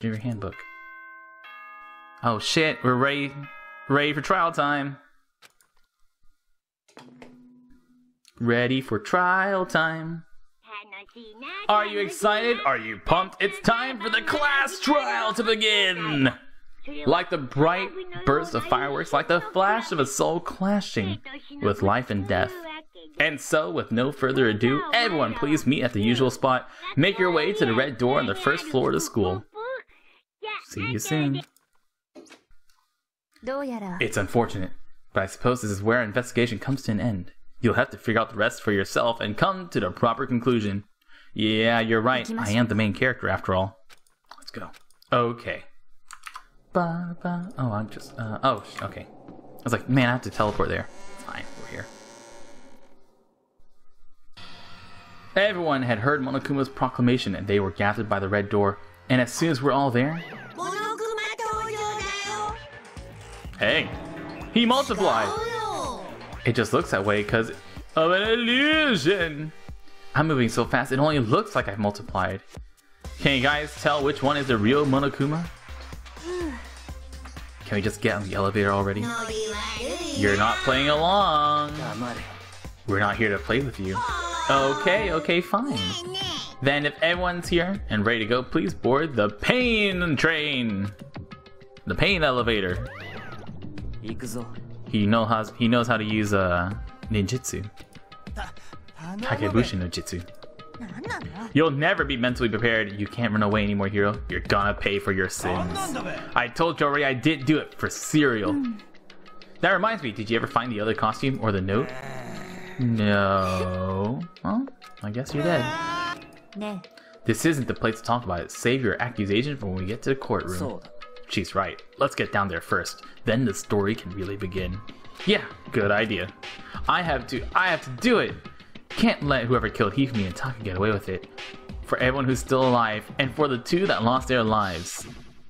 your handbook. Oh shit, we're ready for trial time. Ready for trial time. Are you excited? Are you pumped? It's time for the class trial to begin! Like the bright burst of fireworks, like the flash of a soul clashing with life and death. And so, with no further ado, everyone please meet at the usual spot. Make your way to the red door on the first floor of the school. See you soon. It's unfortunate, but I suppose this is where our investigation comes to an end. You'll have to figure out the rest for yourself and come to the proper conclusion. Yeah, you're right. I am the main character after all. Let's go. Okay. Oh, I'm just... oh, okay. I was like, man, I have to teleport there. Fine, we're here. Everyone had heard Monokuma's proclamation and they were gathered by the red door. And as soon as we're all there... Hey! He multiplied! It just looks that way because of an illusion! I'm moving so fast it only looks like I've multiplied. Can you guys tell which one is the real Monokuma? Can we just get on the elevator already? You're not playing along! We're not here to play with you. Okay, fine. Then if everyone's here and ready to go, please board the pain train! The pain elevator. He knows how to use ninjutsu. Kagebushi no Jitsu. You'll never be mentally prepared. You can't run away anymore, Hiro. You're gonna pay for your sins. I told you already I didn't do it for cereal. That reminds me, did you ever find the other costume or the note? No. Well, I guess you're dead. This isn't the place to talk about it. Save your accusation for when we get to the courtroom. She's right. Let's get down there first. Then the story can really begin. Yeah, good idea. I have to do it. Can't let whoever killed Hifumi and Taka get away with it. For everyone who's still alive, and for the two that lost their lives.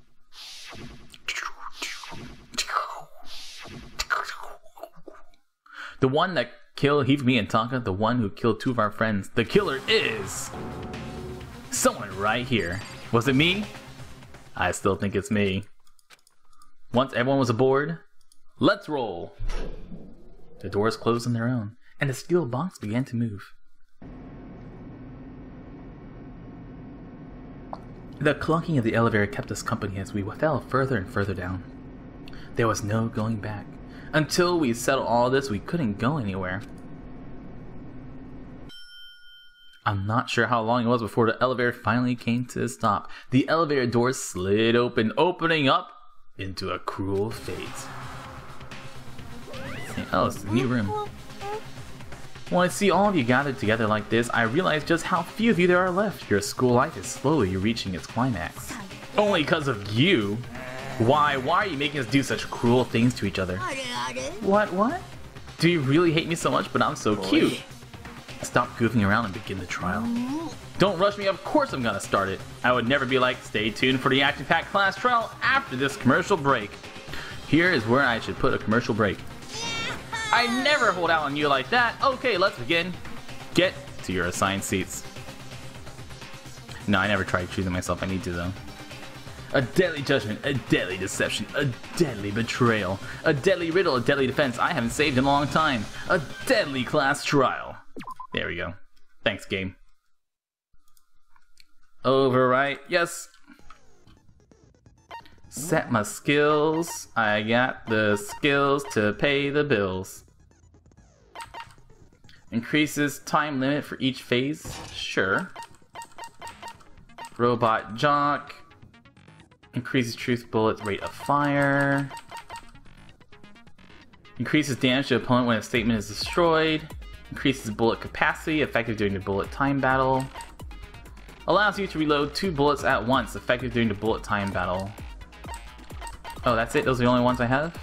The one that killed Hifumi and Taka, the one who killed two of our friends. The killer is... someone right here. Was it me? I still think it's me. Once everyone was aboard, let's roll. The doors closed on their own, and the steel box began to move. The clunking of the elevator kept us company as we fell further and further down. There was no going back. Until we settled all this, we couldn't go anywhere. I'm not sure how long it was before the elevator finally came to a stop. The elevator doors slid open, opening up into a cruel fate. Oh, it's a new room. When I see all of you gathered together like this, I realize just how few of you there are left. Your school life is slowly reaching its climax. Only because of you? Why are you making us do such cruel things to each other? What? Do you really hate me so much, but I'm so cute? Stop goofing around and begin the trial. Don't rush me, of course I'm gonna start it. I would never be like, stay tuned for the action-packed class trial after this commercial break. Here is where I should put a commercial break. I never hold out on you like that. Okay, let's begin. Get to your assigned seats. No, I never tried choosing myself. I need to, though. A deadly judgment, a deadly deception, a deadly betrayal, a deadly riddle, a deadly defense I haven't saved in a long time, a deadly class trial. There we go. Thanks, game. Overwrite, yes. Set my skills. I got the skills to pay the bills. Increases time limit for each phase. Sure. Robot jock. Increases truth bullet rate of fire. Increases damage to opponent when a statement is destroyed. Increases bullet capacity, effective during the bullet time battle. Allows you to reload 2 bullets at once, effective during the bullet time battle. Oh, that's it? Those are the only ones I have?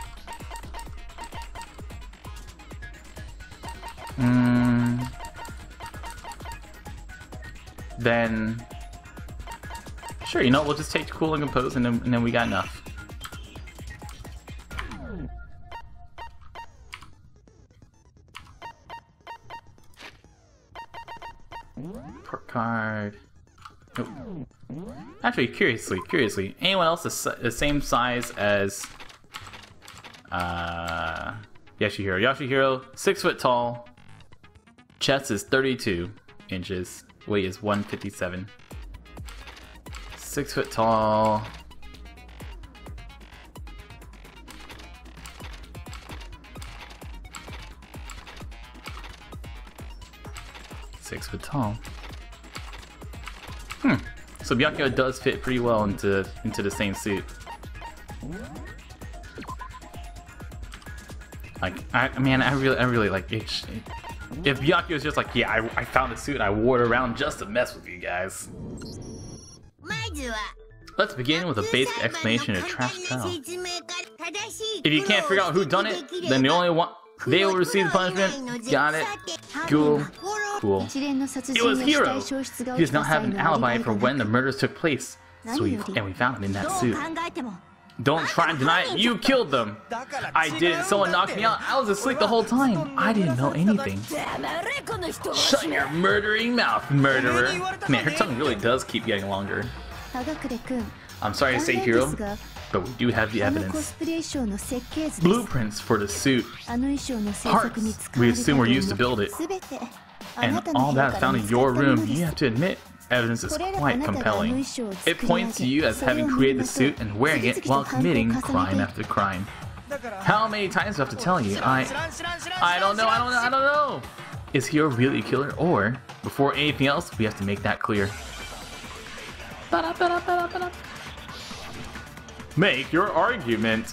Then... sure, you know, we'll just take Cool and Compose and then we got enough. Port card. Oh. Actually, curiously, anyone else the same size as Yashihiro? Yashihiro, 6 foot tall. Chest is 32 inches. Weight is 157. 6 foot tall. So Byakuya does fit pretty well into the same suit. Like, I really like it. If Byakuya was just like, yeah, I found a suit and I wore it around just to mess with you guys. Let's begin with a basic explanation of trash towel. If you can't figure out who done it, then the only one they will receive the punishment. Got it? Cool. It was Hiro. He does not have an alibi for when the murders took place, and we found him in that suit. Don't try and deny it. You killed them. I didn't. Someone knocked me out. I was asleep the whole time. I didn't know anything. Shut your murdering mouth, murderer. Man, her tongue really does keep getting longer. I'm sorry to say, Hiro, but we do have the evidence. Blueprints for the suit. Parts we assume were used to build it. And all that found in your room, you have to admit, evidence is quite compelling. It points to you as having created the suit and wearing it while committing crime after crime. How many times do I have to tell you? I don't know. Is Hiro really a killer? Or, before anything else, we have to make that clear. Make your argument.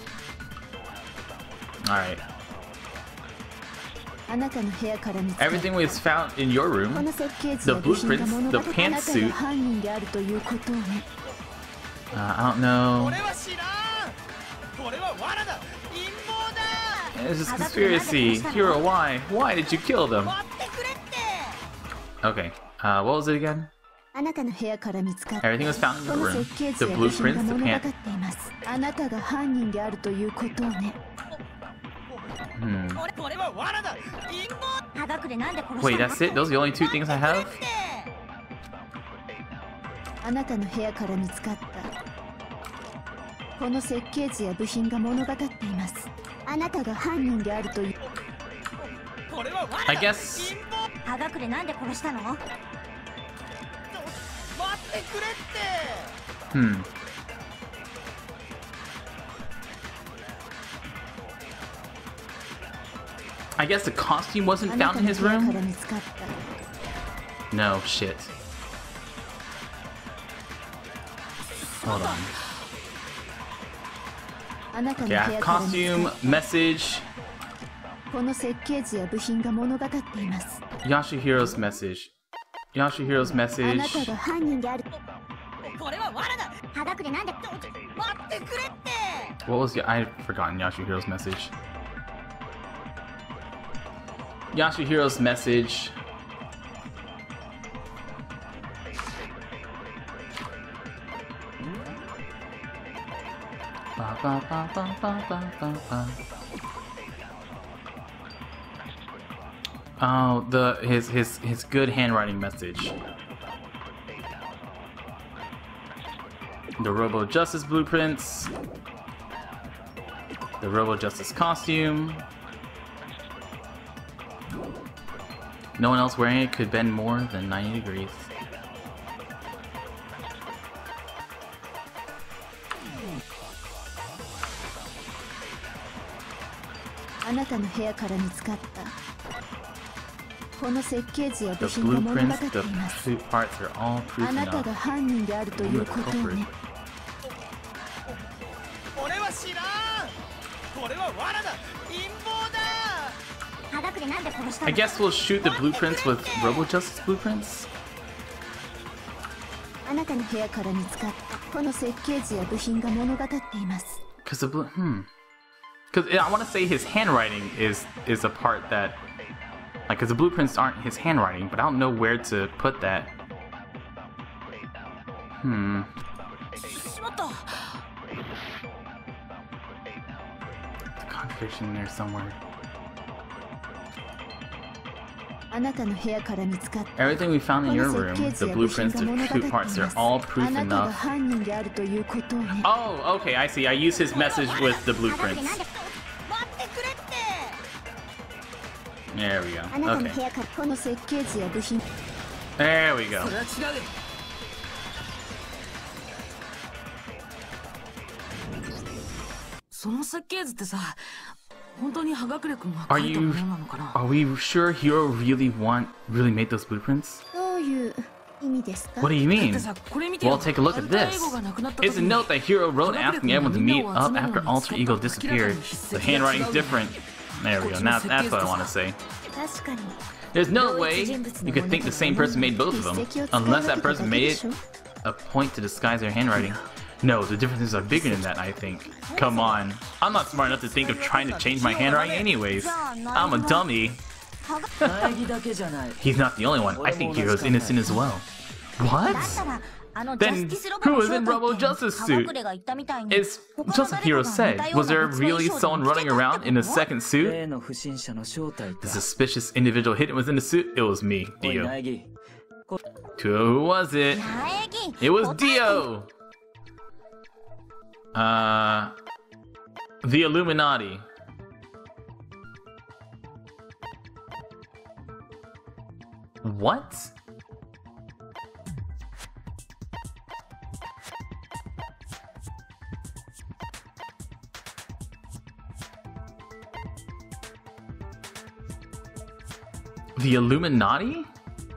Alright. Everything was found in your room. The blueprints, the pantsuit. I don't know. It's just conspiracy. Hiro, why? Why did you kill them? Okay, what was it again? Everything was found in the room. The blueprints, the pant. Wait, that's it? Those are the only two things I have? I guess... I guess the costume wasn't found in his room? No, shit. Hold on. Okay, I have costume, message. Yashihiro's message. Yashihiro's message. What was I've forgotten Yashihiro's message. Yashihiro's message. Ba, ba, ba, ba, ba, ba, ba, ba. Oh, his good handwriting message. The Robo Justice blueprints. The Robo Justice costume. No one else wearing it could bend more than 90 degrees. The blueprints, the suit parts are all proof enough. You're the culprit. I guess we'll shoot the blueprints with Robo Justice blueprints? Because the because I want to say his handwriting is a part that, like, because the blueprints aren't his handwriting, but I don't know where to put that. The contradiction in there somewhere. Everything we found in your room, the blueprints, the shoot parts, they're all proof enough. Oh, okay, I see. I use his message with the blueprints. There we go. Okay. There we go. Are we sure Hiro really made those blueprints? What do you mean? Well, take a look at this. It's a note that Hiro wrote asking everyone to meet up after Alter Ego disappeared. The handwriting's different. There we go. Now that's what I want to say. There's no way you could think the same person made both of them, unless that person made it a point to disguise their handwriting. No, the differences are bigger than that, I think. Come on. I'm not smart enough to think of trying to change my handwriting anyways. I'm a dummy. He's not the only one. I think Hiro's innocent as well. What? Then who is in Robo Justice suit? It's just like Hiro said. Was there really someone running around in a second suit? The suspicious individual hidden within the suit? It was me, Dio. Who was it? It was Dio! The Illuminati. What? The Illuminati?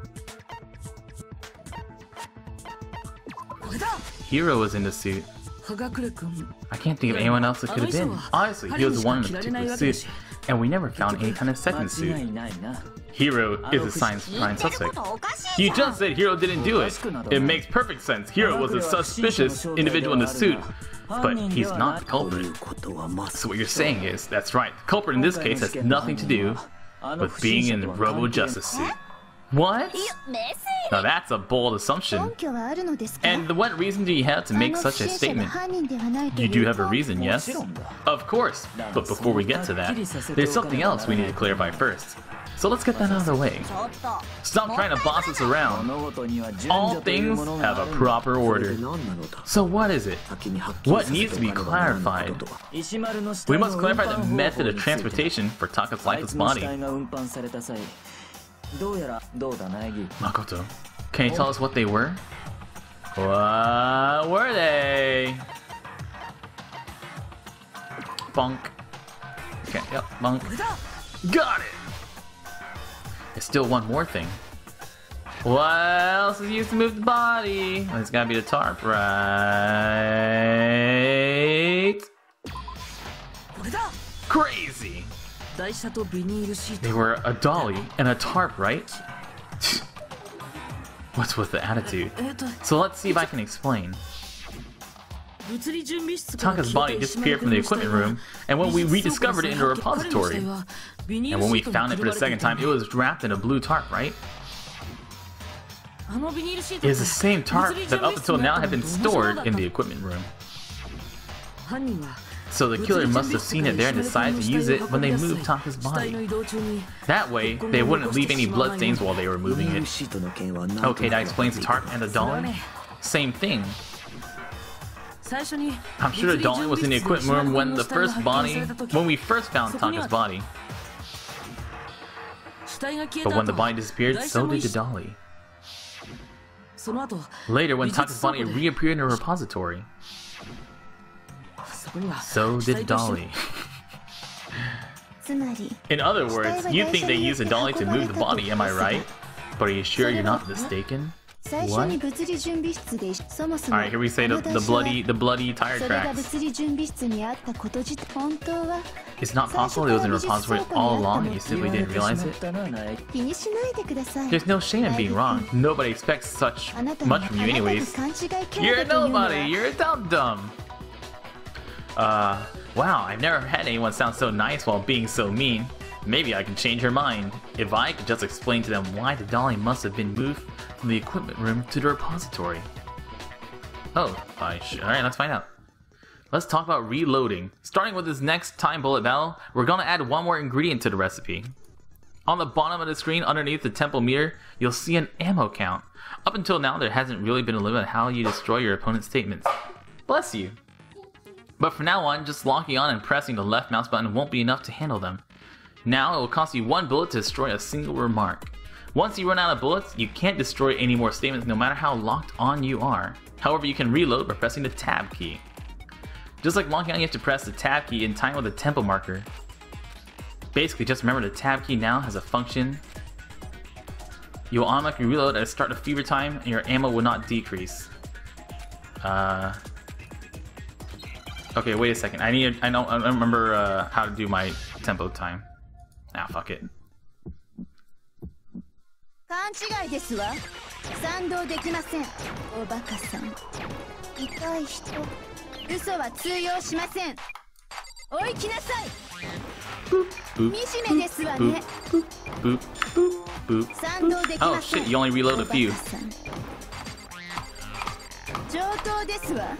Hiro was in the suit. I can't think of anyone else it could have been. Honestly, he was the one in a particular suit, and we never found any kind of second suit. Hiro is a prime suspect. You just said Hiro didn't do it. It makes perfect sense. Hiro was a suspicious individual in the suit, but he's not the culprit. So what you're saying is, that's right, the culprit in this case has nothing to do with being in the Robo Justice suit. What? Now that's a bold assumption. And what reason do you have to make such a statement? You do have a reason, yes? Of course, but before we get to that, there's something else we need to clarify first. So let's get that out of the way. Stop trying to boss us around. All things have a proper order. So what is it? What needs to be clarified? We must clarify the method of transportation for Taka's lifeless body. Makoto, can you tell us what they were? What were they? Bonk. Okay, yep, bonk. Got it! There's still one more thing. What else is used to move the body? Well, it's gotta be the tarp, right? Crazy! They were a dolly and a tarp, right? What's with the attitude? So let's see if I can explain. Taka's body disappeared from the equipment room, and when we rediscovered it in the repository, and when we found it for the second time, it was wrapped in a blue tarp, right? It is the same tarp that up until now had been stored in the equipment room. So the killer must have seen it there and decided to use it when they moved Taka's body. That way, they wouldn't leave any bloodstains while they were moving it. Okay, that explains the tarp and the dolly. Same thing. I'm sure the dolly was in the equipment room when we first found Taka's body. But when the body disappeared, so did the dolly. Later, when Taka's body reappeared in a repository, so did Dolly. In other words, you think they used a dolly to move the body, am I right? But are you sure you're not mistaken? What? Alright, here we say the bloody tire tracks. It's not possible it was in a repository all along and you simply didn't realize it? There's no shame in being wrong. Nobody expects much from you anyways. You're a nobody, you're a dum-dum. Wow, I've never had anyone sound so nice while being so mean. Maybe I can change her mind. If I could just explain to them why the dolly must have been moved from the equipment room to the repository. Oh, alright, let's find out. Let's talk about reloading. Starting with this next time bullet battle, we're gonna add one more ingredient to the recipe. On the bottom of the screen, underneath the temple meter, you'll see an ammo count. Up until now, there hasn't really been a limit on how you destroy your opponent's statements. Bless you. But from now on, just locking on and pressing the left mouse button won't be enough to handle them. Now, it will cost you 1 bullet to destroy a single remark. Once you run out of bullets, you can't destroy any more statements no matter how locked on you are. However, you can reload by pressing the tab key. Just like locking on, you have to press the tab key in time with the tempo marker. Basically, just remember the tab key now has a function. You will automatically reload at the start of fever time, and your ammo will not decrease. Okay, wait a second. I don't remember how to do my tempo time. Ah, fuck it. 勘違いですわ。賛同できません。おバカさん。痛い人。嘘は通用しません。お行きなさい。惨めですわね。賛同できません。 Oh shit, you only reload a few. 上等ですわ。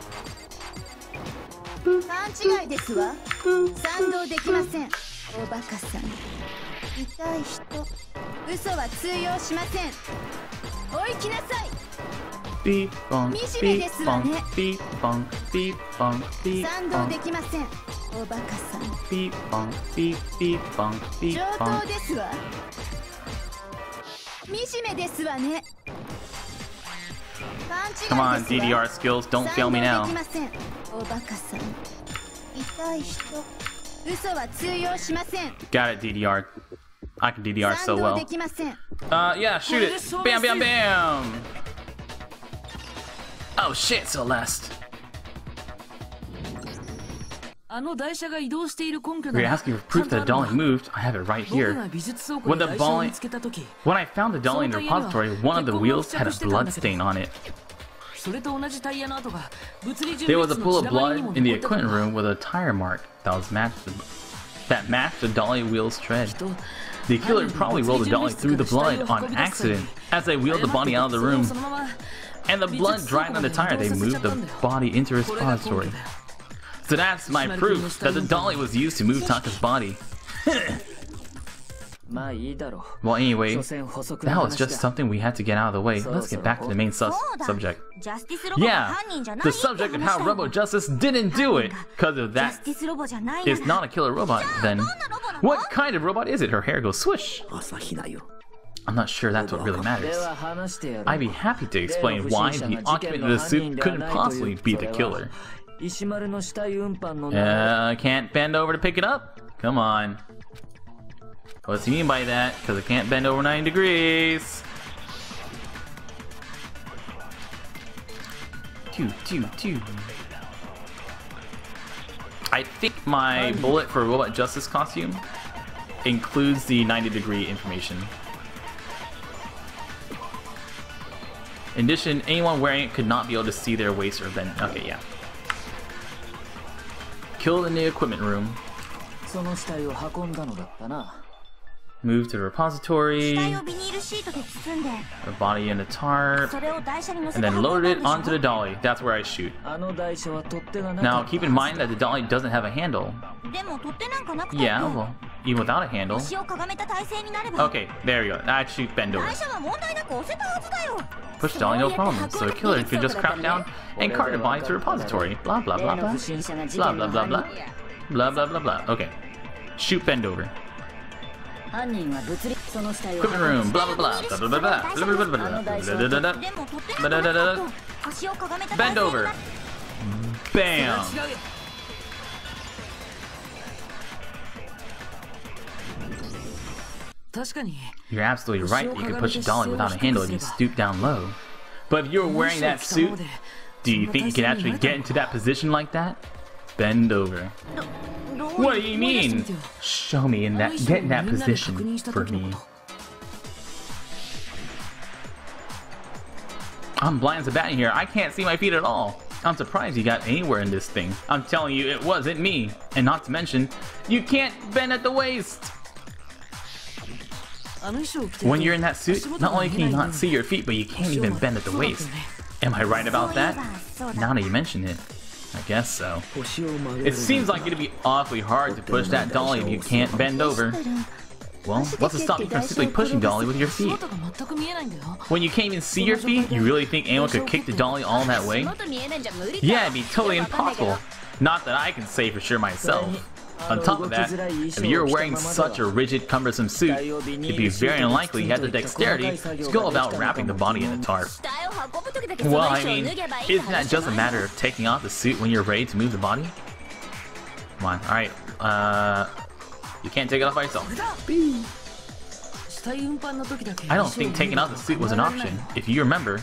勘違いですわ。賛同できません。おバカさん。痛い人。嘘は通用しません。お行きなさい。 Beep bong, 惨めですわね。 beep bong, beep bong, beep 賛同 bong, できません。おバカさん。 beep bong, beep beep bong, beep 上 bong. 等ですわ。惨めですわね。 Come on, DDR skills, don't fail me now. おバカさん。痛い人。嘘は通用しません。 Got it, DDR. I can DDR so 賛同 well. できません。 Yeah, shoot it. Bam, bam, bam. Oh shit, Celeste. You're asking for proof that the dolly moved. I have it right here. When I found the dolly in the repository, one of the wheels had a blood stain on it. There was a pool of blood in the equipment room with a tire mark that matched the dolly wheel's tread. The killer probably rolled the dolly through the blood on accident. As they wheeled the body out of the room, and the blood dried on the tire, they moved the body into a repository. So that's my proof that the dolly was used to move Taka's body. Well, anyway, that was just something we had to get out of the way. Let's get back to the main subject. Yeah, the subject of how Robo Justice didn't do it. Because of that, it's not a killer robot, then what kind of robot is it? Her hair goes swish. I'm not sure that's what really matters. I'd be happy to explain why the occupant of the suit couldn't possibly be the killer. Can't bend over to pick it up? Come on. What's he mean by that? Because I can't bend over 90 degrees. I think my bullet for Robot Justice costume includes the 90-degree information. In addition, anyone wearing it could not be able to see their waist or bend. Okay, yeah. Killed in the equipment room. Move to the repository, the body in the tarp, and then loaded it onto the dolly. That's where I shoot. Now keep in mind that the dolly doesn't have a handle. Yeah, well, even without a handle. Okay, there you go. I shoot bend over. Push the dolly, no problem. So the killer could just crouch down and cart the body to the repository. Blah blah blah blah. Blah blah blah blah. Blah blah blah blah. Okay. Shoot bend over. Equipment room, blah blah blah, blah blah blah blah, blah. Bend over. Bam. You're absolutely right. You can push a dolly without a handle if you stoop down low. But if you're wearing that suit, do you think you can actually get into that position like that? Bend over. What do you mean? Show me get in that position for me. I'm blind as a bat in here. I can't see my feet at all. I'm surprised you got anywhere in this thing. I'm telling you, it wasn't me. And not to mention, you can't bend at the waist. When you're in that suit, not only can you not see your feet, but you can't even bend at the waist. Am I right about that? Now that you mention it. I guess so. It seems like it'd be awfully hard to push that dolly if you can't bend over. Well, what's to stop you from simply pushing Dolly with your feet? When you can't even see your feet, you really think anyone could kick the dolly all that way? Yeah, it'd be totally impossible. Not that I can say for sure myself. On top of that, if you're wearing such a rigid, cumbersome suit, it'd be very unlikely you have the dexterity to go about wrapping the body in a tarp. Well, I mean, isn't that just a matter of taking off the suit when you're ready to move the body? Come on, alright, you can't take it off by yourself. I don't think taking off the suit was an option. If you remember,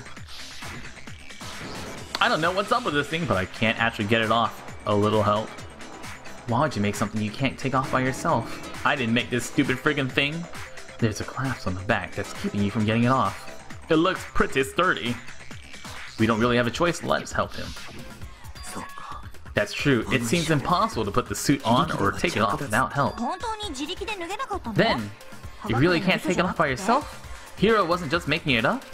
I don't know what's up with this thing, but I can't actually get it off. A little help. Why would you make something you can't take off by yourself? I didn't make this stupid friggin' thing. There's a clasp on the back that's keeping you from getting it off. It looks pretty sturdy. We don't really have a choice, let's help him. That's true, it seems impossible to put the suit on or take it off without help. Then, you really can't take it off by yourself? Hiro wasn't just making it up?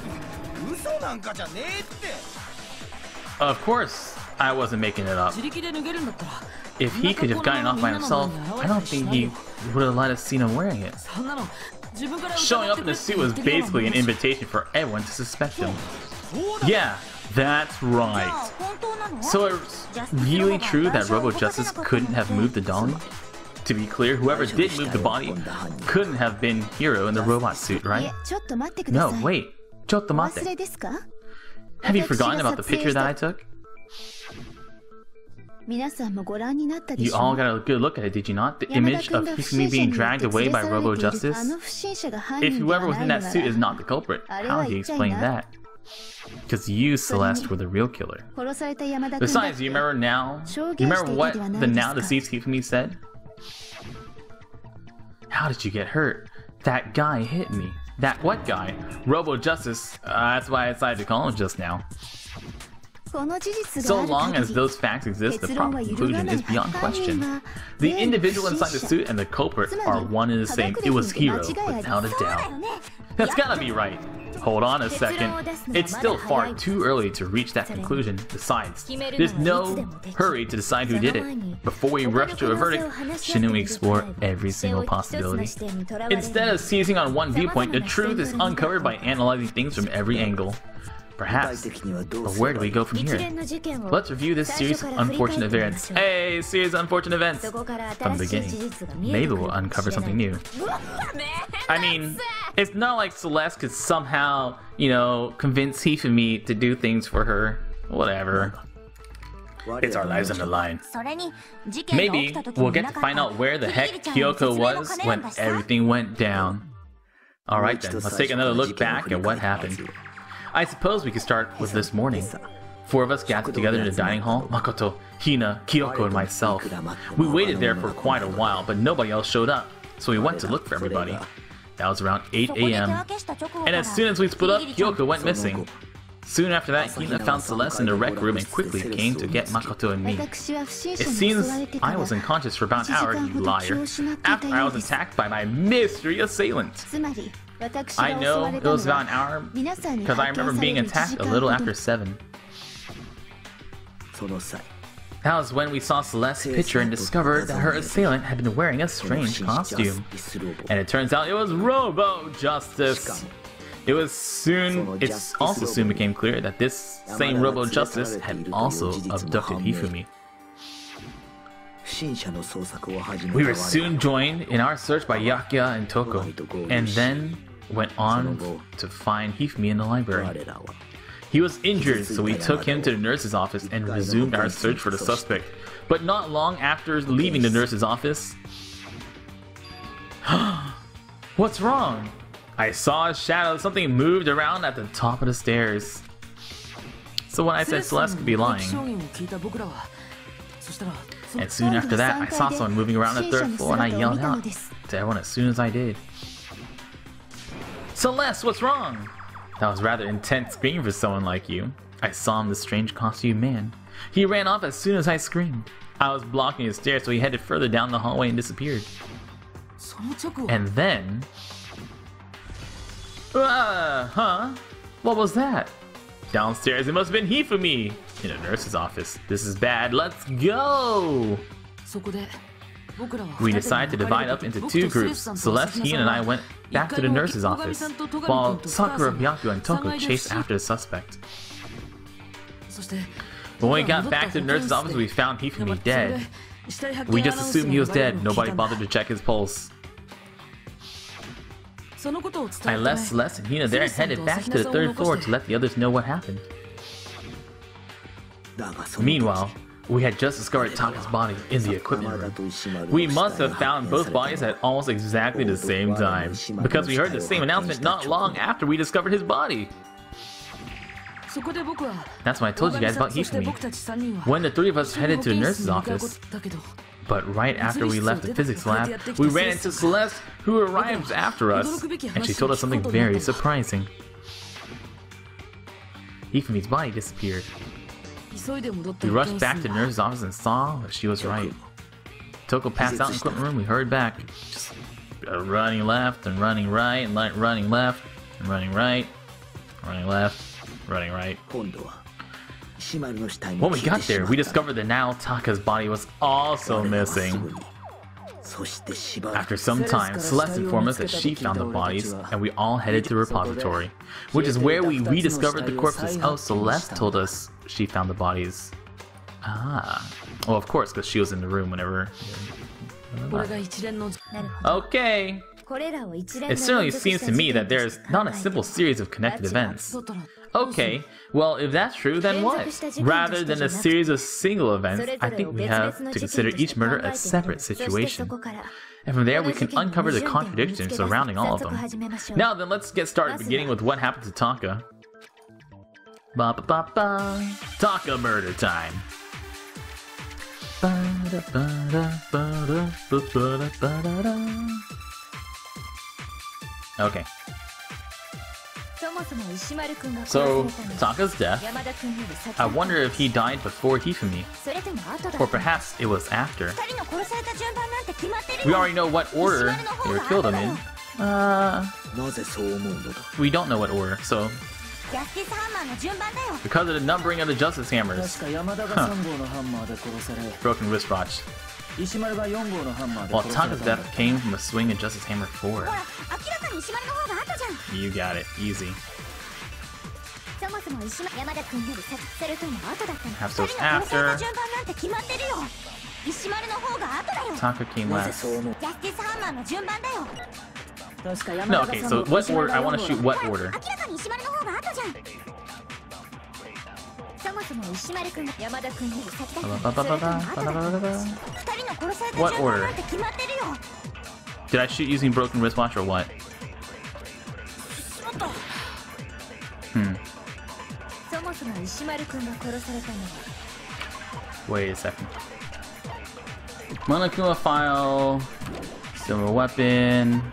Of course, I wasn't making it up. If he could have gotten it off by himself, I don't think he would have let us see him wearing it. Showing up in the suit was basically an invitation for everyone to suspect him. Yeah, that's right. So it's really true that Robo Justice couldn't have moved the dolly? To be clear, whoever did move the body couldn't have been Hiro in the robot suit, right? No, wait. Chottomate. Have you forgotten about the picture that I took? You all got a good look at it, did you not? The image of Hifumi being dragged away by Robo Justice? If whoever was in that suit is not the culprit, how do you explain that? Because you, Celeste, were the real killer. Besides, do you remember now? You remember what the now deceased Hifumi said? How did you get hurt? That guy hit me. That what guy? Robo Justice. That's why I decided to call him just now. So long as those facts exist, the proper conclusion is beyond question. The individual inside the suit and the culprit are one and the same. It was Hiro, without a doubt. That's gotta be right. Hold on a second. It's still far too early to reach that conclusion. Besides, there's no hurry to decide who did it. Before we rush to a verdict, shouldn't we explore every single possibility? Instead of seizing on one viewpoint, the truth is uncovered by analyzing things from every angle. Perhaps, but where do we go from here? Let's review this series of unfortunate events. Hey, series of unfortunate events! From the beginning. Maybe we'll uncover something new. I mean, it's not like Celeste could somehow, you know, convince Hifumi to do things for her. Whatever. It's our lives on the line. Maybe we'll get to find out where the heck Kyoko was when everything went down. Alright then, let's take another look back at what happened. I suppose we could start with this morning. 4 of us gathered together in the dining hall, Makoto, Hina, Kyoko, and myself. We waited there for quite a while, but nobody else showed up, so we went to look for everybody. That was around 8 AM. And as soon as we split up, Kyoko went missing. Soon after that, Hina found Celeste in the rec room and quickly came to get Makoto and me. It seems I was unconscious for about an hour, you liar, after I was attacked by my mystery assailant. I know it was about an hour because I remember being attacked a little after 7. That was when we saw Celeste's picture and discovered that her assailant had been wearing a strange costume. And it turns out it was Robo Justice. It also soon became clear that this same Robo Justice had also abducted Hifumi. We were soon joined in our search by Yakuya and Toko, and then went on to find Hifumi in the library. He was injured, so we took him to the nurse's office and resumed our search for the suspect. But not long after leaving the nurse's office... What's wrong? I saw a shadow, something moved around at the top of the stairs. So when I said Celeste could be lying... And soon after that, I saw someone moving around the 3rd floor and I yelled out to everyone as soon as I did. Celeste, what's wrong? That was rather intense scream for someone like you. I saw him, the strange costume man. He ran off as soon as I screamed. I was blocking his stairs, so he headed further down the hallway and disappeared. And then... huh? What was that? Downstairs, it must have been Hifumi! In a nurse's office. This is bad, let's go! We decided to divide up into two groups. Celeste, Hina, and I went back to the nurse's office, while Sakura, Byaku, and Toko chased after the suspect. When we got back to the nurse's office, we found Hifumi dead. We just assumed he was dead. Nobody bothered to check his pulse. I left Celeste and Hina there and headed back to the third floor to let the others know what happened. Meanwhile, we had just discovered Taka's body in the equipment room. We must have found both bodies at almost exactly the same time, because we heard the same announcement not long after we discovered his body. That's why I told you guys about Hifumi. When the three of us headed to the nurse's office, but right after we left the physics lab, we ran into Celeste, who arrived after us, and she told us something very surprising. Hifumi's body disappeared. We rushed back to the nurse's office and saw that she was right. Toko passed out in the equipment room. We hurried back, just running left and running right and running left and running right, running left, running right. When we got there, we discovered that now Taka's body was also missing. After some time, Celeste informed us that she found the bodies, and we all headed to the repository, which is where we rediscovered the corpses. Oh, Celeste told us she found the bodies. Ah. Well, of course, because she was in the room whenever... Okay. It certainly seems to me that there's not a simple series of connected events. Okay, well, if that's true, then what? Rather than a series of single events, I think we have to consider each murder a separate situation. And from there, we can uncover the contradictions surrounding all of them. Now then, let's get started, beginning with what happened to Taka. Ba ba ba ba. Taka murder time. Okay. So, Taka's death. I wonder if he died before Hifumi, or perhaps it was after. We already know what order they were killed him in. We don't know what order, so... Because of the numbering of the Justice Hammers. Huh. Broken wristwatch. While Taka's death came from a swing of Justice Hammer 4. You got it. Easy. Perhaps it was after. Taka came last. No, okay, so what order? I want to shoot what order? What order? Did I shoot using broken wristwatch or what? Wait a second. Monokuma file, silver weapon.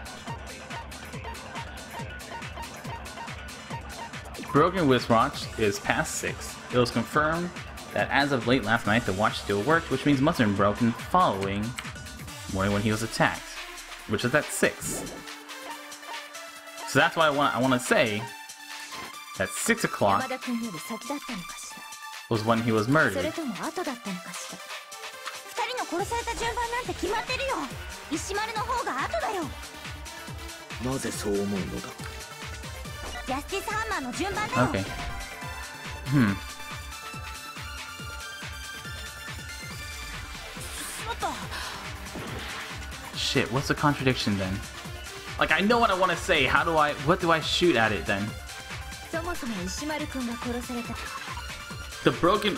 Broken wristwatch is past 6. It was confirmed that as of late last night the watch still worked, which means it must have been broken following morning when he was attacked, which is at 6. So that's why I want to say that 6 o'clock was when he was murdered. Okay. Shit, what's the contradiction then? Like, I know what I want to say. What do I shoot at it then? The broken...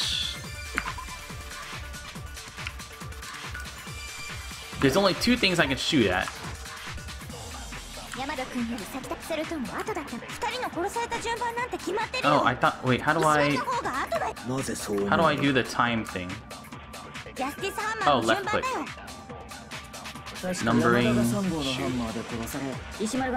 There's only 2 things I can shoot at. Oh, I thought... Wait, how do I do the time thing? Oh, left click. Numbering... Shoot.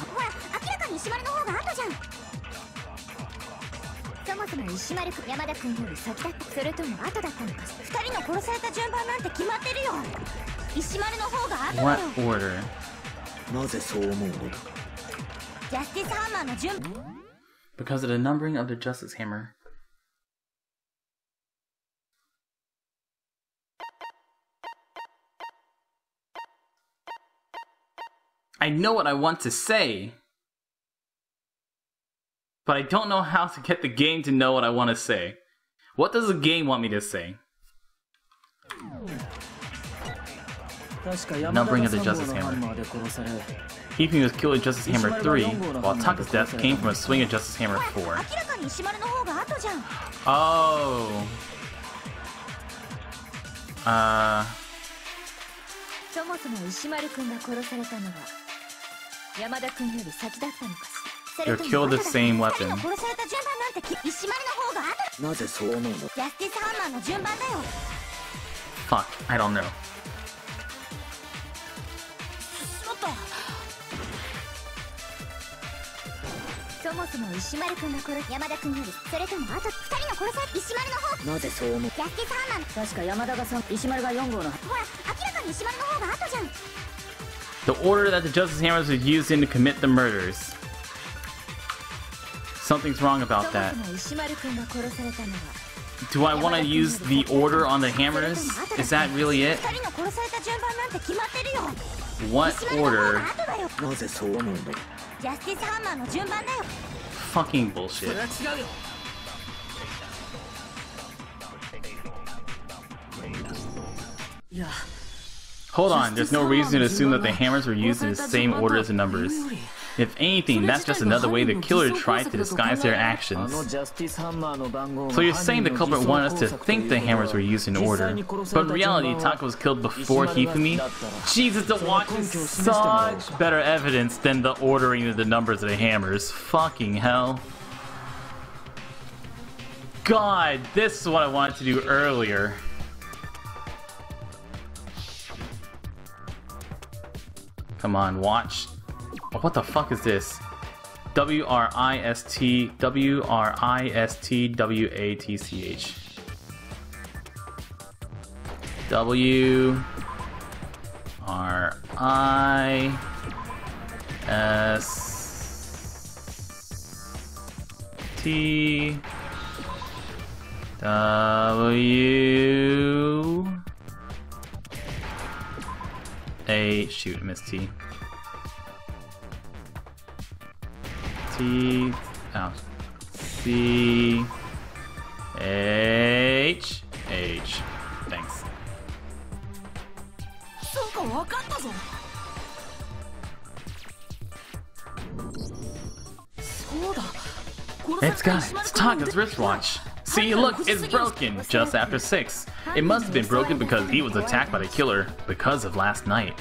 What order? Because of the numbering of the Justice Hammer. I know what I want to say, but I don't know how to get the game to know what I want to say. What does the game want me to say? Numbering of the Justice Hammer. Hifumi was killed with Justice Hammer 3, while Taka's death came from a swing of Justice Hammer 4. Oh. そもそも石丸くんが殺されたのは山田くんより先だったのかしら。 You're killed with the same weapon. 殺された順番なんて石丸の方が後。なぜそう思うの？ジャスティスハンマーの順番だよ。 Fuck, I don't know. そもそも石丸くんが殺す山田くんよりそれともあと2人の殺され石丸の方。なぜそう思う？ジャスティスハンマー。確か山田が3、石丸が4号の。ほら、明らかに石丸の方が後じゃん。 The order that the Justice Hammers was used in to commit the murders. Something's wrong about that. Do I want to use the order on the hammers? Is that really it? What order? Fucking bullshit. Hold on, there's no reason to assume that the hammers were used in the same order as the numbers. If anything, that's just another way the killer tried to disguise their actions. So you're saying the culprit wanted us to think the hammers were used in order, but in reality, Taka was killed before Hifumi? Jesus, the watch is such better evidence than the ordering of the numbers of the hammers. Fucking hell. God, this is what I wanted to do earlier. Come on, watch. Oh, what the fuck is this? W-R-I-S-T W-R-I-S-T-W-A-T-C-H. W-R-I-S-T-W-A... Shoot, I missed T. T... Oh. C... H... H. Thanks. It's got it. It's Taka's wristwatch. See, look, it's broken just after 6. It must have been broken because he was attacked by the killer because of last night.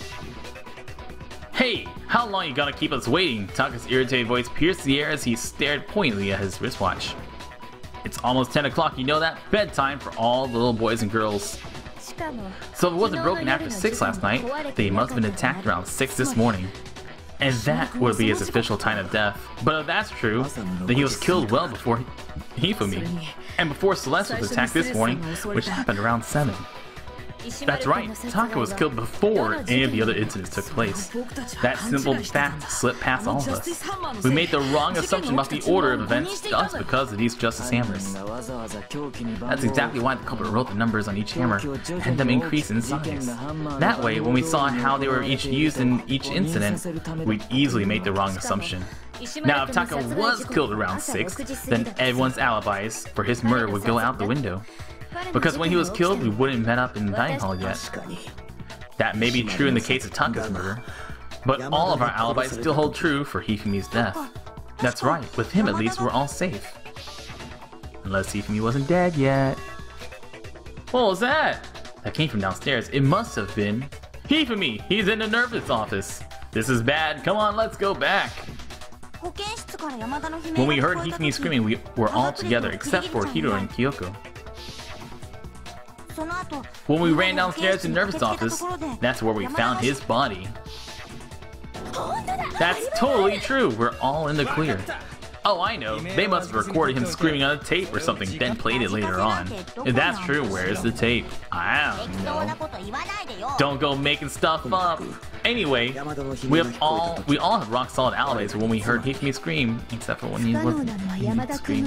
Hey, how long you gonna keep us waiting? Taka's irritated voice pierced the air as he stared pointedly at his wristwatch. It's almost 10 o'clock, you know that? Bedtime for all little boys and girls. So if it wasn't broken after 6 last night, then he must have been attacked around 6 this morning. And that would be his official time of death. But if that's true, then he was killed well before Hifumi, and before Celeste was attacked this morning, which happened around 7. That's right, Taka was killed before any of the other incidents took place. That simple fact slipped past all of us. We made the wrong assumption about the order of events to us because of these Justice Hammers. That's exactly why the culprit wrote the numbers on each hammer and had them increase in size. That way, when we saw how they were each used in each incident, we'd easily make the wrong assumption. Now, if Taka was killed around 6, then everyone's alibis for his murder would go out the window. Because when he was killed, we wouldn't met up in the dining hall yet. That may be true in the case of Taka's murder, but all of our alibis still hold true for Hifumi's death. That's right, with him at least we're all safe. Unless Hifumi wasn't dead yet. What was that? That came from downstairs. It must have been Hifumi! He's in the nervous office! This is bad, come on, let's go back! When we heard Hifumi screaming, we were all together except for Hiro and Kyoko. When we ran downstairs to the nervous office, that's where we found his body. That's totally true, we're all in the clear. Oh, I know, they must have recorded him screaming on a tape or something, then played it later on. If that's true, where's the tape? I don't know. Don't go making stuff up. Anyway, we all have rock solid alibis when we heard Hifumi scream, except for when he wasn't screaming.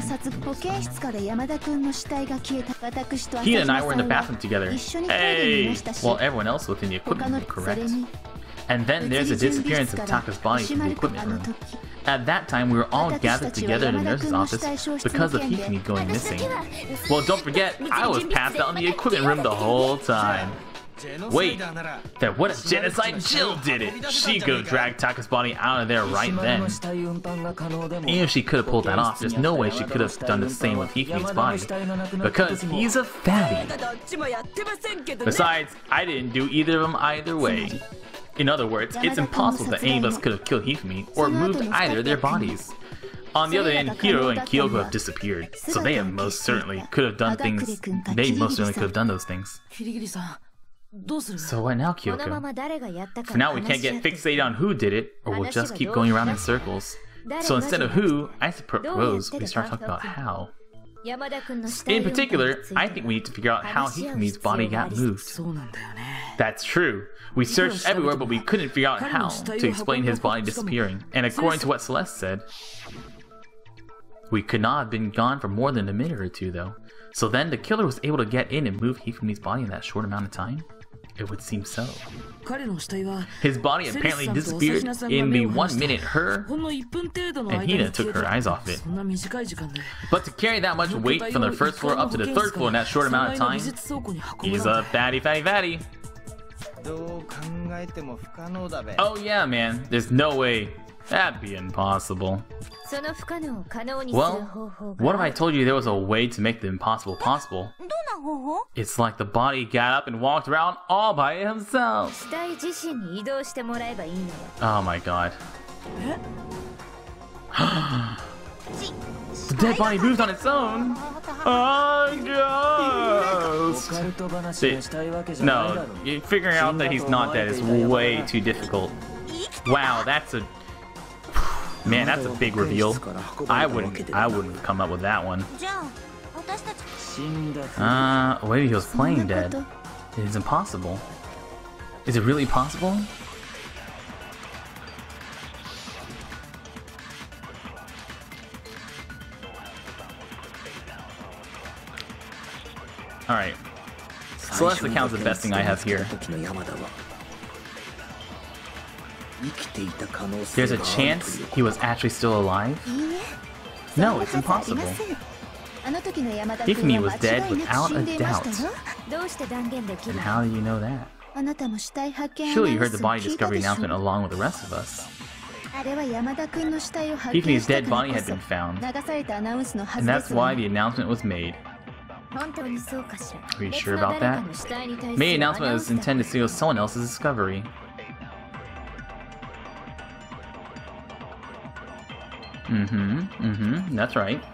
He and I were in the bathroom together. Hey! While everyone else within the equipment room, correct? And then there's the disappearance of Taka's body from the equipment room. At that time, we were all gathered together in the nurse's office because of Hifumi going missing. Well, don't forget, I was passed out in the equipment room the whole time. Wait, then what if Genocide Jill did it? She could have dragged Taka's body out of there right then. Even if she could have pulled that off, there's no way she could have done the same with Hifumi's body, because he's a fatty. Besides, I didn't do either of them either way. In other words, it's impossible that any of us could have killed Hifumi or moved either of their bodies. On the other hand, Hiro and Kyoko have disappeared, so they most certainly could have done things. They most certainly could have done those things. So what now, Kyoko? For now, we can't get fixated on who did it, or we'll just keep going around in circles. So instead of who, I suppose we start talking about how. In particular, I think we need to figure out how Hifumi's body got moved. That's true. We searched everywhere, but we couldn't figure out how to explain his body disappearing. And according to what Celeste said, we could not have been gone for more than a minute or two, though. So then the killer was able to get in and move Hifumi's body in that short amount of time? It would seem so. His body apparently disappeared in the 1 minute her and Hina took her eyes off it. But to carry that much weight from the first floor up to the third floor in that short amount of time, he's a fatty. Oh yeah, man, there's no way. That'd be impossible. Well, what if I told you there was a way to make the impossible possible? It's like the body got up and walked around all by himself. Oh my god. The dead body moved on its own. Oh, ghost. No, figuring out that he's not dead is way too difficult. Wow, that's a... Man, that's a big reveal. I wouldn't come up with that one. Maybe he was playing dead. It is impossible. Is it really possible? Alright. Celeste account's the best thing I have here. There's a chance he was actually still alive? No, it's impossible. Hifumi was dead without a doubt. And how do you know that? Surely you heard the body discovery announcement along with the rest of us. Hifumi's dead body had been found, and that's why the announcement was made. Are you sure about that? Maybe the announcement was intended to seal someone else's discovery. That's right.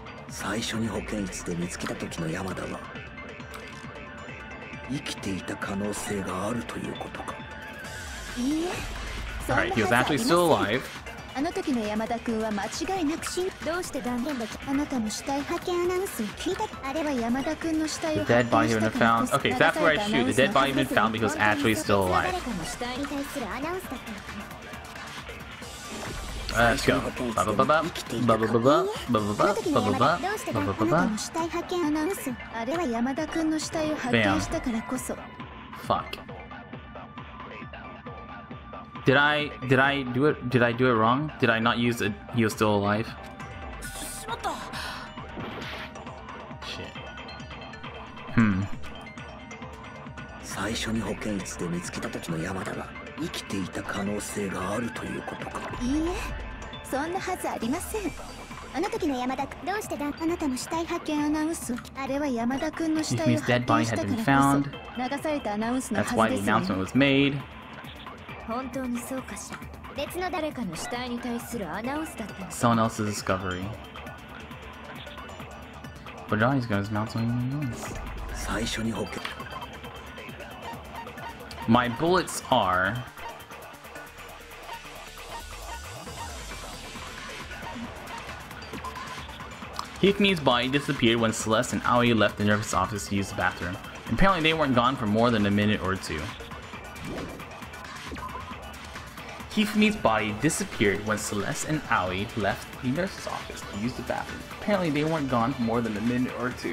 Alright, he was actually still alive. The dead body had been found. Okay, so that's where I shoot. The dead body had been found because actually still alive. Let's go. Bam. Fuck. Did I do it? Did I do it wrong? Did I not use it? He was still alive. Shit. Hifumi's dead body had been found. That's why the announcement was made. Someone else's discovery. But now he's got his mouth on once. My bullets are... Hifumi's body disappeared when Celeste and Aoi left the nurse's office to use the bathroom. Apparently they weren't gone for more than a minute or two. Hifumi's body disappeared when Celeste and Aoi left the nurse's office to use the bathroom. Apparently they weren't gone for more than a minute or two.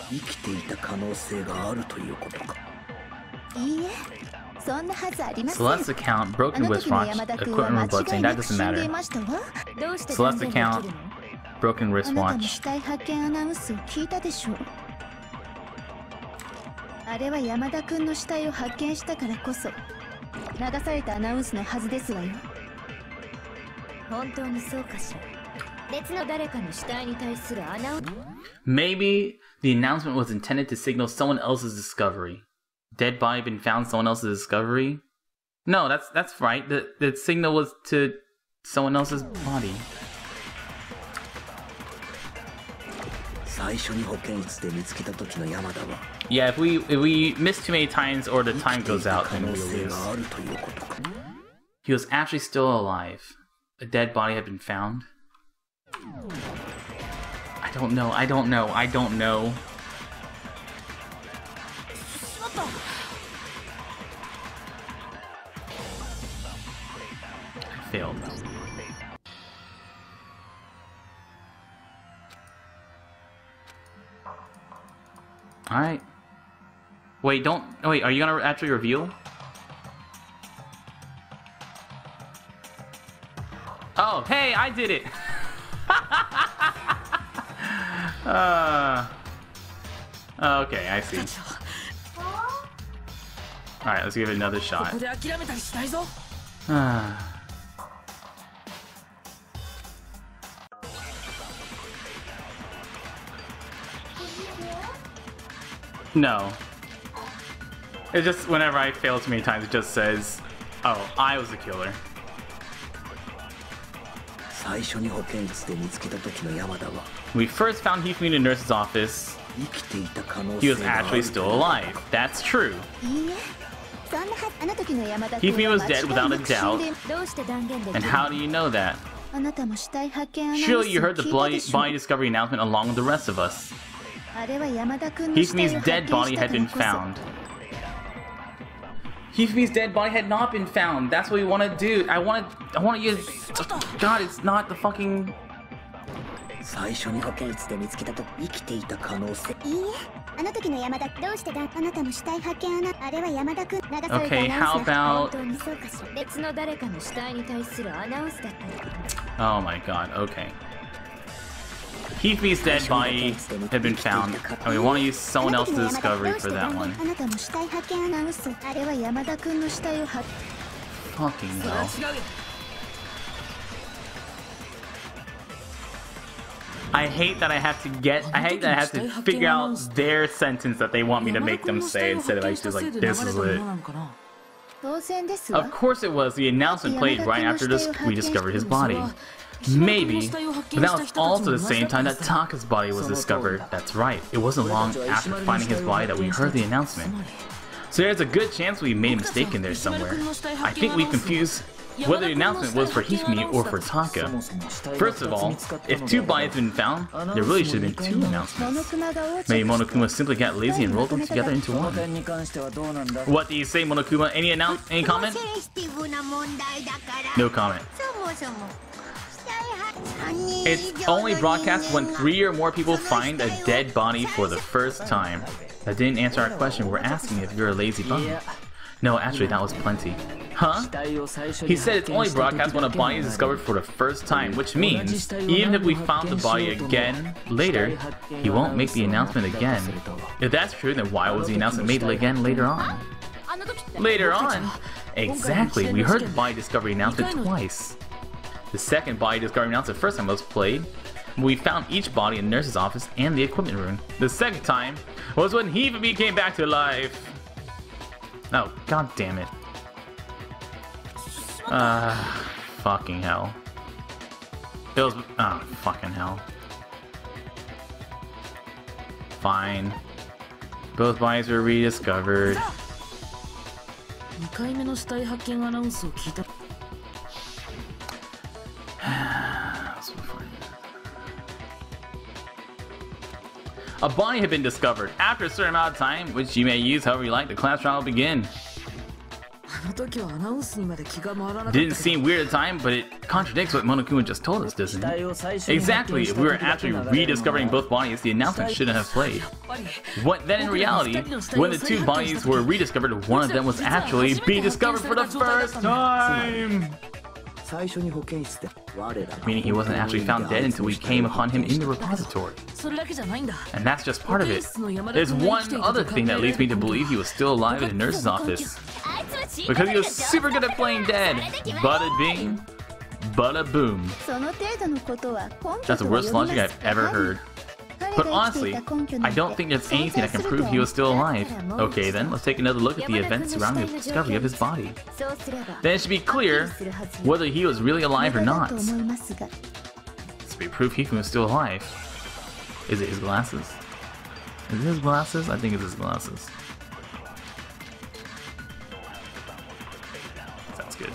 生きていた可能性があるということか。 いいえ、そんなはずありません。 Celeste's account, broken wristwatch, equipment robot saying that doesn't matter. Celeste's account, broken あなたの wristwatch. 死体発見アナウンスを聞いたでしょう。あれは山田君の死体を発見したからこそ流されたアナウンスのはずですわよ。本当にそうかしら。別の誰かの死体に対するアナウンス。 Maybe the announcement was intended to signal someone else's discovery. Dead body been found, someone else's discovery? No, that's right. The signal was to someone else's body. 最初に保健室で見つけた時の山田は Yeah, if we miss too many times or the time goes out, then 可 we'll 能性 lose. があるということか。 He was actually still alive. A dead body had been found. I don't know. I failed. Alright. Wait, are you gonna actually reveal? Oh, hey, I did it! Okay, I see. Alright, let's give it another shot. No. It just, whenever I fail too many times, it just says, oh, I was the killer. 最初に保健室で見つけた時の山田は When we first found Hifumi in the nurse's office, 生きていた可能 he was 性があ actually る still alive. That's true. いいえ、そんなはず。あの時の山田 Hifumi 君は was 間違 dead い without な a く死ん doubt. で。どうして断言でき And る how do you know that? あなたも死体発見アナウンスを Surely you 聞 heard the いたでしょう。 body discovery announcement along with the rest of us. あれは山田君の死体を Hifumi's 発 dead 見 body した had から been こそ。 found. Hifumi's dead body had not been found. That's what we want to do. I want you to... God, it's not the fucking... 最初に保健室で見つけたと生きていた可能性いいえ、あの時の山田、どうしてだ、あなたも死体発見あれは山田君、流されたアナウンス Okay, how が about... 本当にそうかしら。別の誰かの死体に対するアナウンスだったの。 Oh my god, okay. Hifumi's dead body had been found, and we want to use someone else's discovery for that one. あなたも死体発見アナウンス、あれは山田君の死体を発 Fucking hell. I hate that I have to figure out their sentence that they want me to make them say instead of like just like, this is it. 当然ですわ。 Of course it was. The announcement played right after we discovered his body. Maybe, but that was also the same time that Taka's body was discovered. That's right. It wasn't long after finding his body that we heard the announcement. So there's a good chance we made a mistake in there somewhere. I think we confused whether the announcement was for Hifumi or for Taka. First of all, if two bodies had been found, there really should have been two announcements. Maybe Monokuma simply got lazy and rolled them together into one. What do you say, Monokuma? Any comment? No comment. It's only broadcast when 3 or more people find a dead body for the first time. That didn't answer our question. We're asking if you're a lazy bum. No, actually, that was plenty. Huh? He said it's only broadcast when a body is discovered for the first time, which means, even if we found the body again later, he won't make the announcement again. If that's true, then why was the announcement made again later on? Later on? Exactly, we heard the body discovery announcement twice. The second body discovery announcement the first time was played. We found each body in the nurse's office and the equipment room. The second time was when Hifumi came back to life. Oh, god damn it. Fucking hell. It was... oh, fucking hell. Fine. Both bodies were rediscovered. A body had been discovered. After a certain amount of time, which you may use however you like, the class trial will begin. Didn't seem weird at the time, but it contradicts what Monokuma just told us, doesn't it? Exactly, if we were actually rediscovering both bodies, the announcement shouldn't have played. What then in reality, when the two bodies were rediscovered, one of them was actually being discovered for the first time! Meaning he wasn't actually found dead until we came upon him in the repository. And that's just part of it. There's one other thing that leads me to believe he was still alive in the nurse's office. Because he was super good at playing dead. Bada bing, bada boom. That's the worst logic I've ever heard. But honestly, I don't think there's anything that can prove he was still alive. Okay then, let's take another look at the events surrounding the discovery of his body. Then it should be clear whether he was really alive or not. This would be proof he was still alive. Is it his glasses? Is it his glasses? I think it's his glasses. Sounds good.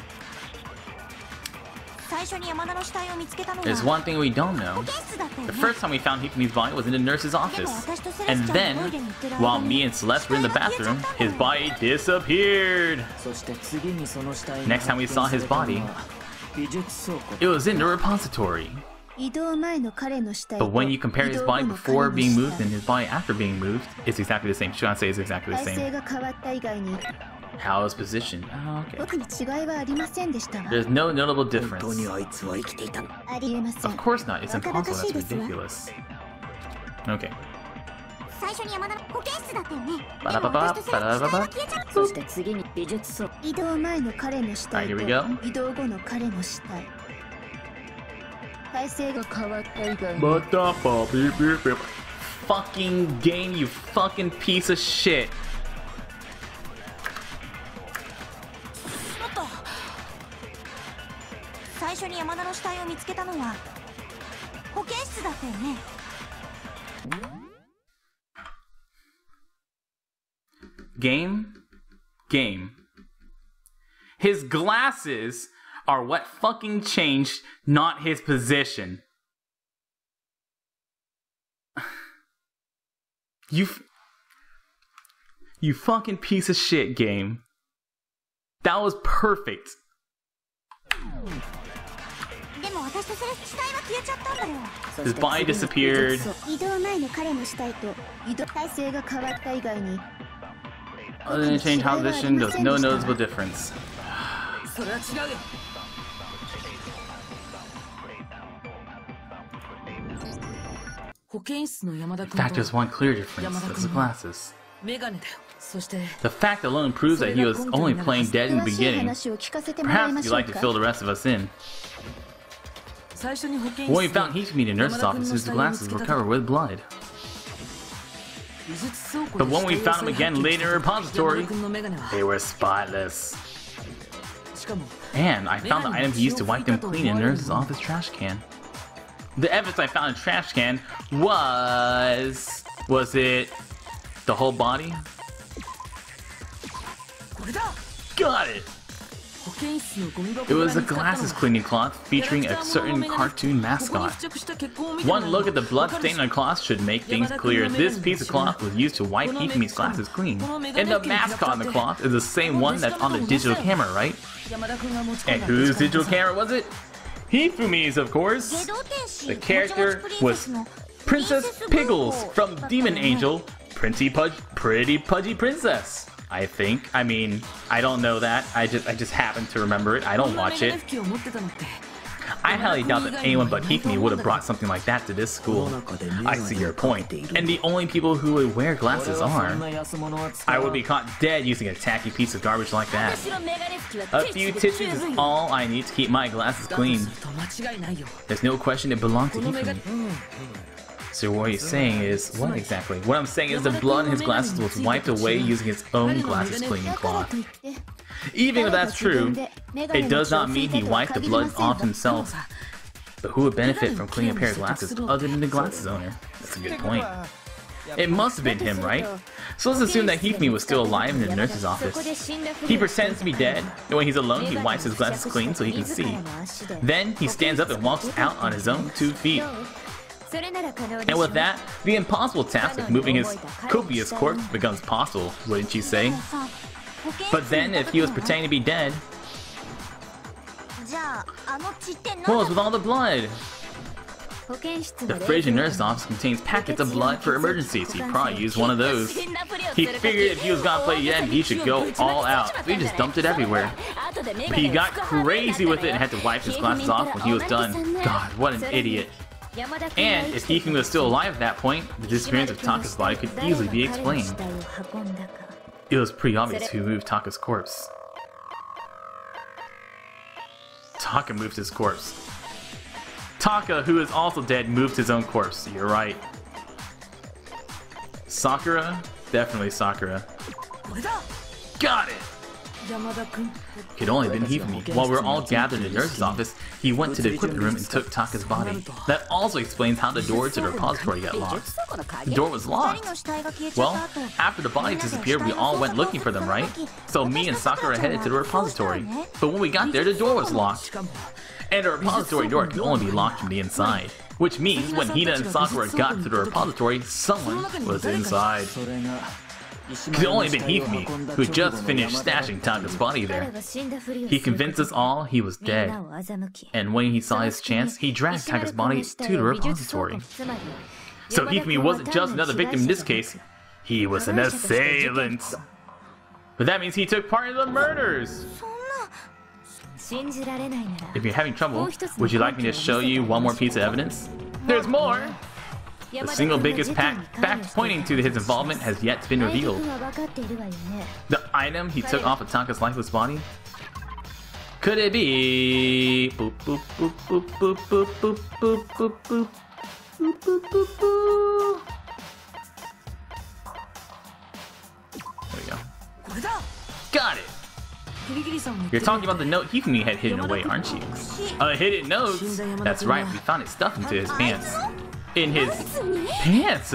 There's one thing we don't know. The first time we found Hikumi's body was in the nurse's office. And then, while me and Celeste were in the bathroom, his body disappeared! Next time we saw his body, it was in the repository. But when you compare his body before being moved and his body after being moved, it's exactly the same. Should I say it's exactly the same? How it's positioned. Oh, okay. There's no notable difference. Of course not. It's impossible. That's ridiculous. Okay. Alright, here we go. Fucking game, you fucking piece of shit. Game. His glasses are what fucking changed, not his position. You fucking piece of shit, game. That was perfect. His body disappeared. Other than change position, there was no noticeable difference. In fact, there's one clear difference. That's the glasses. The fact alone proves that he was only playing dead in the beginning. Perhaps you'd like to fill the rest of us in. When we found Hikumi in the nurse's office, his glasses were covered with blood. But when we found him again later in the repository, they were spotless. And I found the item he used to wipe them clean in the nurse's office trash can. The evidence I found in the trash can was... Was it the whole body? Got it! It was a glasses cleaning cloth featuring a certain cartoon mascot. One look at the blood stain on the cloth should make things clear. This piece of cloth was used to wipe Hikumi's glasses clean. And the mascot on the cloth is the same one that's on the digital camera, right? And whose digital camera was it? Hifumi's, of course! The character was Princess Piggles from Demon Angel, Pretty Pudgy Princess. I think. I mean, I don't know that. I just happen to remember it. I don't watch it. I highly doubt that anyone but Hikumi would have brought something like that to this school. I see your point. And the only people who would wear glasses are... I would be caught dead using a tacky piece of garbage like that. A few tissues is all I need to keep my glasses clean. There's no question it belonged to Hikumi. So what he's saying is, what exactly? What I'm saying is the blood in his glasses was wiped away using his own glasses cleaning cloth. Even if that's true, it does not mean he wiped the blood off himself. But who would benefit from cleaning a pair of glasses other than the glasses owner? That's a good point. It must have been him, right? So let's assume that Hikumi was still alive in the nurse's office. He pretends to be dead, and when he's alone, he wipes his glasses clean so he can see. Then he stands up and walks out on his own 2 feet. And with that, the impossible task of moving his copious corpse becomes possible, wouldn't you say? But then, if he was pretending to be dead, what was with all the blood? The fridge in nurse's office contains packets of blood for emergencies. He probably used one of those. He figured if he was gonna play Yen, he should go all out. So he just dumped it everywhere. He got crazy with it and had to wipe his glasses off when he was done. God, what an idiot. And if Hifumi was still alive at that point, the disappearance of Taka's body could easily be explained. It was pretty obvious who moved Taka's corpse. Taka moved his corpse. Taka, who is also dead, moved his own corpse. You're right. Sakura? Definitely Sakura. Got it! Could only have been Hifumi. While we were all gathered in the nurse's office, he went to the equipment room and took Taka's body. That also explains how the door to the repository got locked. The door was locked. Well, after the body disappeared, we all went looking for them, right? So me and Sakura headed to the repository. But when we got there, the door was locked. And the repository door can only be locked from the inside. Which means when Hina and Sakura got to the repository, someone was inside. It could only have been Hifumi, who just finished stashing Taka's body there. He convinced us all he was dead. And when he saw his chance, he dragged Taka's body to the repository. So Hifumi wasn't just another victim in this case, he was an assailant. But that means he took part in the murders! If you're having trouble, would you like me to show you one more piece of evidence? There's more! The single biggest fact pointing to his involvement has yet been revealed. The item he took off of Taka's lifeless body? Could it be... Boop, boop, boop, boop, boop, boop, boop, boop, boop, boop. Boop, boop, boop, boop. There we go. Got it! You're talking about the note Hifumi had hidden away, aren't you? A hidden note? That's right, we found it stuffed into his pants. In his pants?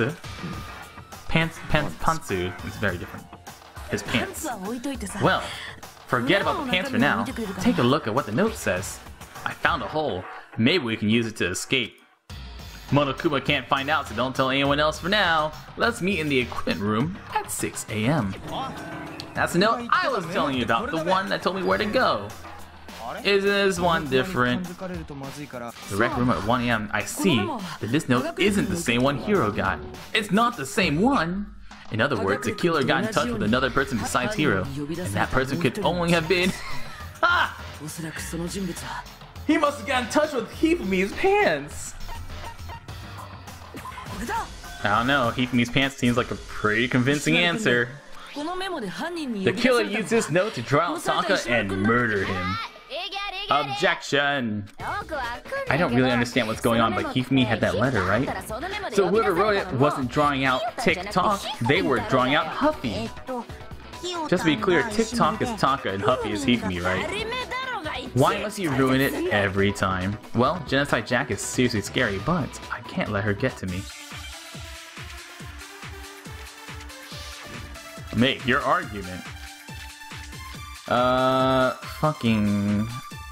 Pantsu. It's very different. His pants. Well, forget about the pants for now. Take a look at what the note says. I found a hole. Maybe we can use it to escape. Monokuma can't find out, so don't tell anyone else for now. Let's meet in the equipment room at 6 AM. That's the note I was telling you about, the one that told me where to go. Isn't this one different? The rec room at 1 AM. I see that this note isn't the same one Hiro got. It's not the same one! In other words, the killer got in touch with another person besides Hiro. And that person could only have been... Ha! He must have gotten in touch with Hifumi's pants! I don't know, Hifumi's pants seems like a pretty convincing answer. The killer used this note to draw out Taka and murder him. Objection! I don't really understand what's going on, but Hifumi had that letter, right? So whoever wrote it wasn't drawing out TikTok, they were drawing out Huffy. Just to be clear, TikTok is Taka and Huffy is Hifumi, right? Why must you ruin it every time? Well, Genocide Jack is seriously scary, but I can't let her get to me. Make your argument. Fucking...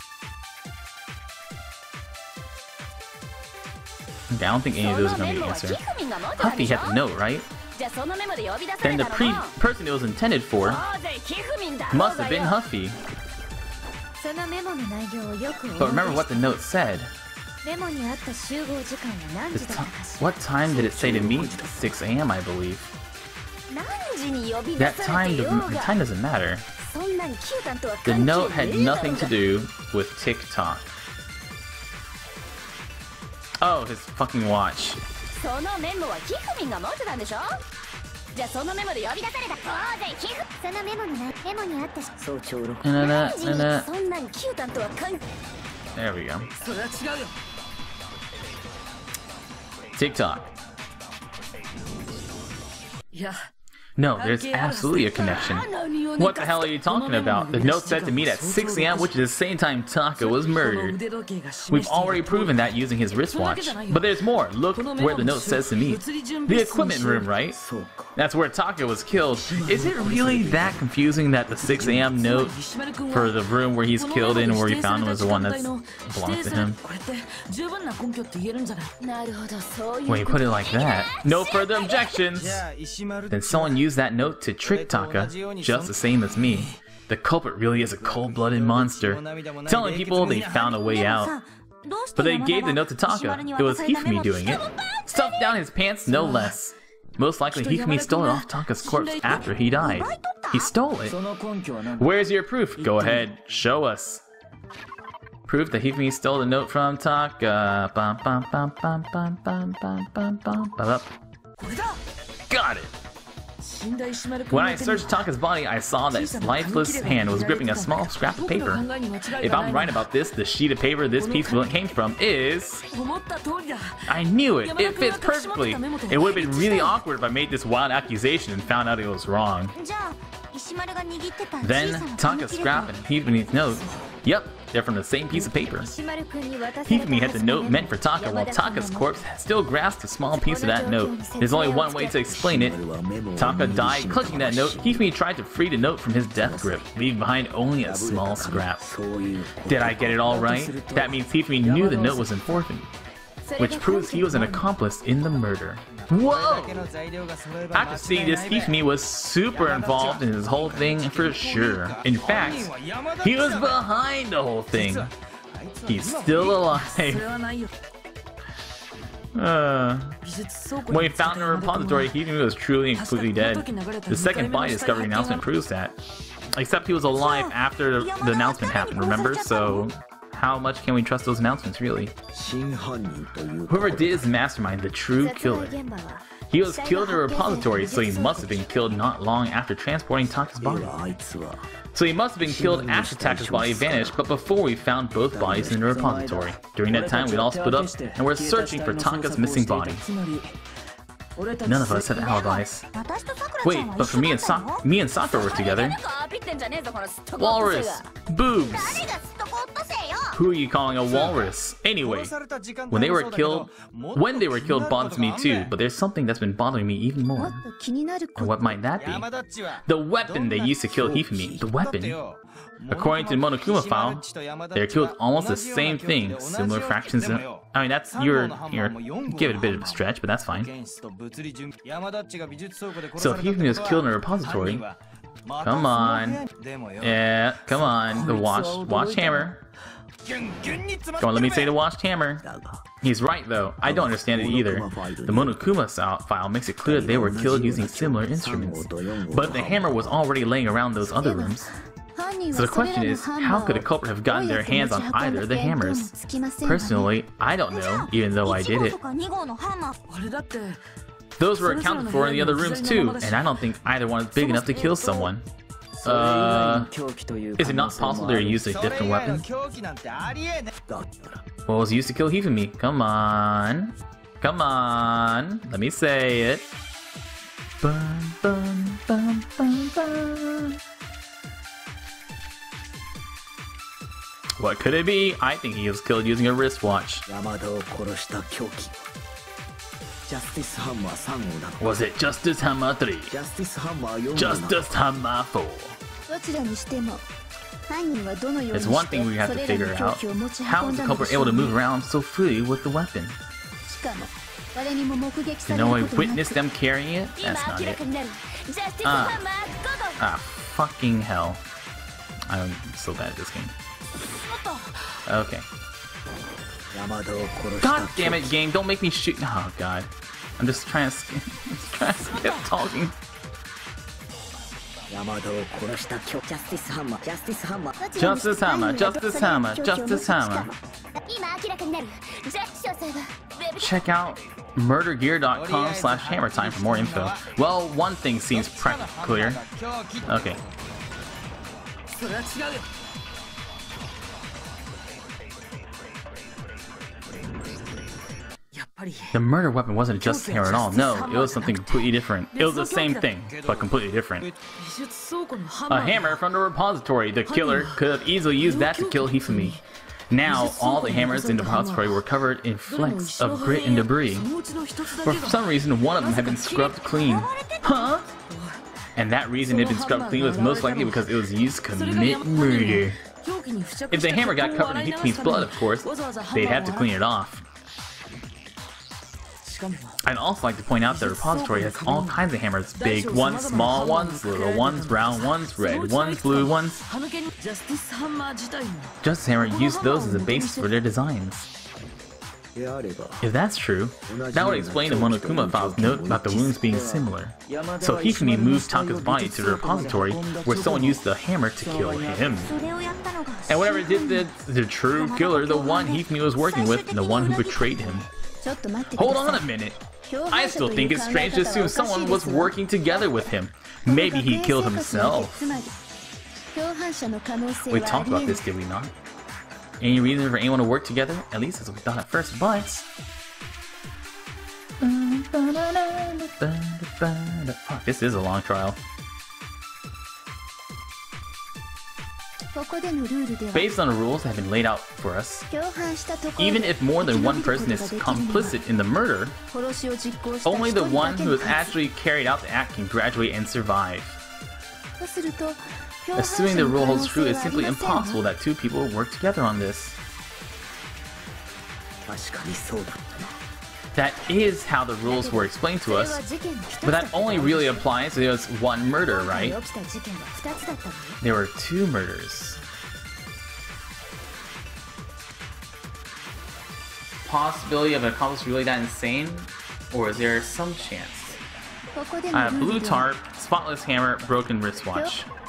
Okay, I don't think any of those are gonna be the answer. Huffy had the note, right? Then the person it was intended for must have been Huffy. But remember what the note said. What time did it say to meet? 6 AM, I believe. That time, the time doesn't matter. The note had nothing to do with TikTok. Oh, his fucking watch. There we go. TikTok. No, there's absolutely a connection. What the hell are you talking about? The note said to meet at 6 AM, which is the same time Taka was murdered. We've already proven that using his wristwatch. But there's more. Look where the note says to meet. The equipment room, right? That's where Taka was killed. Is it really that confusing that the 6 AM note for the room where he's killed in, where he found him, was the one that belongs to him? When you put it like that, no further objections! Then someone used that note to trick Taka, just the same as me. The culprit really is a cold-blooded monster, telling people they found a way out. But they gave the note to Taka. It was Hifumi doing it. Stuffed down his pants, no less. Most likely Hifumi stole it off Taka's corpse after he died. He stole it? Where's your proof? Go ahead, show us. Proof that Hifumi stole the note from Taka. Got it! When I searched Taka's body, I saw that his lifeless hand was gripping a small scrap of paper. If I'm right about this, the sheet of paper this piece came from is... I knew it! It fits perfectly! It would have been really awkward if I made this wild accusation and found out it was wrong. Then, Taka's scrap and Hifumi's note. Yep, they're from the same piece of paper. Hifumi had the note meant for Taka, while Taka's corpse still grasped a small piece of that note. There's only one way to explain it. Taka died clutching that note. Hifumi tried to free the note from his death grip, leaving behind only a small scrap. Did I get it all right? That means Hifumi knew the note was important, which proves he was an accomplice in the murder. Whoa! After seeing this, Hifumi was super involved in this whole thing for sure. In fact, he was behind the whole thing. He's still alive. When we found the repository, Hifumi was truly and completely dead. The second body discovery announcement proves that. Except he was alive after the announcement happened, remember? So how much can we trust those announcements, really? Whoever did is the mastermind, the true killer. He was killed in a repository, so he must have been killed not long after transporting Taka's body. So he must have been killed after Taka's body vanished, but before we found both bodies in the repository. During that time, we'd all split up, and we're searching for Taka's missing body. None of us have alibis. Wait, but for me and Sakura were together. Walrus! Boobs! Who are you calling a walrus? Anyway, when they were killed bothers me too, but there's something that's been bothering me even more. And what might that be? The weapon they used to kill Hifumi. The weapon? According to the Monokuma file, they're killed almost the same thing, similar fractions in... I mean, that's you're give it a bit of a stretch, but that's fine. So if Hifumi was killed in a repository, come on, yeah, come on, the watch hammer. Come on, let me say the washed hammer. He's right though, I don't understand it either. The Monokuma file makes it clear they were killed using similar instruments, but the hammer was already laying around those other rooms. So the question is, how could a culprit have gotten their hands on either of the hammers? Personally, I don't know, even though I did it. Those were accounted for in the other rooms too, and I don't think either one is big enough to kill someone. Is it not possible they used a different weapon? What was used to kill Hifumi? Come on. Come on. Let me say it. Bum, bum, bum, bum, bum. What could it be? I think he was killed using a wristwatch. Was it Justice Hammer 3? Justice Hammer 4? It's one thing we have to figure out. How was the culprit able to move around so freely with the weapon? Did no one witness them carrying it? That's not it. Fucking hell. I'm so bad at this game. Okay. God damn it, game! Don't make me shoot. Oh god, I'm just trying to skip talking. Justice Hammer, Justice Hammer, Justice Hammer. Check out murdergear.com/hammertime for more info. Well, one thing seems clear. Okay. The murder weapon wasn't a justice hammer at all. No, it was something completely different. It was the same thing, but completely different. A hammer from the repository. The killer could have easily used that to kill Hifumi. Now, all the hammers in the repository were covered in flecks of grit and debris. For some reason, one of them had been scrubbed clean. Huh? And that reason it had been scrubbed clean was most likely because it was used to commit murder. If the hammer got covered in Hifumi's blood, of course, they'd have to clean it off. I'd also like to point out that the repository has all kinds of hammers. Big ones, small ones, little ones, round ones, red ones, blue ones. Justice Hammer used those as a basis for their designs. If that's true, that would explain the Monokuma file's note about the wounds being similar. So Hifumi moved Tanka's body to the repository where someone used the hammer to kill him. And whatever did the true killer, the one Hifumi was working with, and the one who betrayed him. Hold on a minute. I still think it's strange to assume someone was working together with him. Maybe he killed himself. We talked about this, did we not? Any reason for anyone to work together? At least that's what we thought at first, but... Fuck, this is a long trial. Based on the rules that have been laid out for us, even if more than one person is complicit in the murder, only the one who has actually carried out the act can graduate and survive. Assuming the rule holds true, it's simply impossible that two people will work together on this. That is how the rules were explained to us, but that only really applies to just one murder, right? There were two murders. Possibility of an accomplice really that insane? Or is there some chance? I have blue tarp, spotless hammer, broken wristwatch.